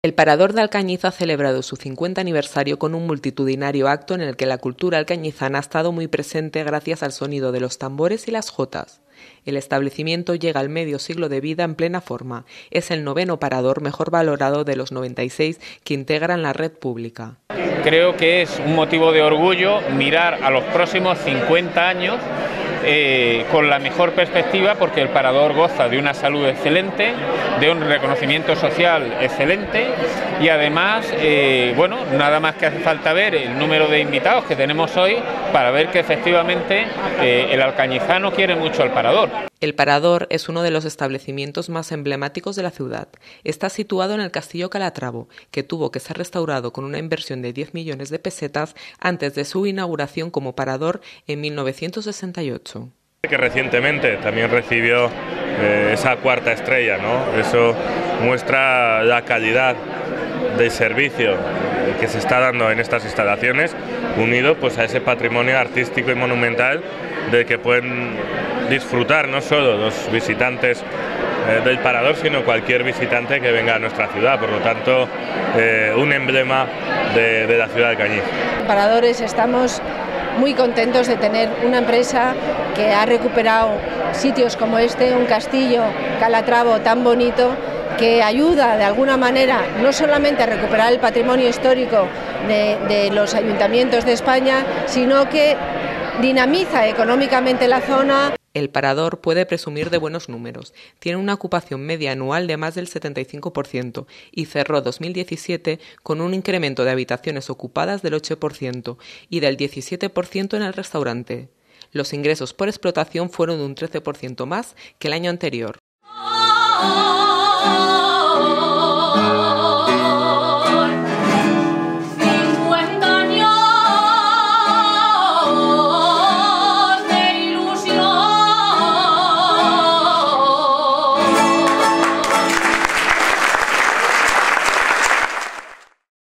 El Parador de Alcañiz ha celebrado su 50 aniversario con un multitudinario acto en el que la cultura alcañizana ha estado muy presente gracias al sonido de los tambores y las jotas. El establecimiento llega al medio siglo de vida en plena forma. Es el 9º parador mejor valorado de los 96 que integran la red pública. Creo que es un motivo de orgullo mirar a los próximos 50 años con la mejor perspectiva, porque el parador goza de una salud excelente, de un reconocimiento social excelente y además, nada más que hace falta ver el número de invitados que tenemos hoy para ver que efectivamente el alcañizano quiere mucho al parador. El Parador es uno de los establecimientos más emblemáticos de la ciudad. Está situado en el Castillo Calatravo, que tuvo que ser restaurado con una inversión de 10 millones de pesetas antes de su inauguración como parador en 1968. Que recientemente también recibió esa 4ª estrella, ¿no? Eso muestra la calidad del servicio que se está dando en estas instalaciones, unido pues a ese patrimonio artístico y monumental del que pueden disfrutar no solo los visitantes del Parador, sino cualquier visitante que venga a nuestra ciudad. Por lo tanto, un emblema de la ciudad de Alcañiz. Paradores, estamos muy contentos de tener una empresa que ha recuperado sitios como este, un castillo Calatravo tan bonito, que ayuda de alguna manera no solamente a recuperar el patrimonio histórico de los ayuntamientos de España, sino que dinamiza económicamente la zona. El Parador puede presumir de buenos números. Tiene una ocupación media anual de más del 75% y cerró 2017 con un incremento de habitaciones ocupadas del 8% y del 17% en el restaurante. Los ingresos por explotación fueron de un 13% más que el año anterior.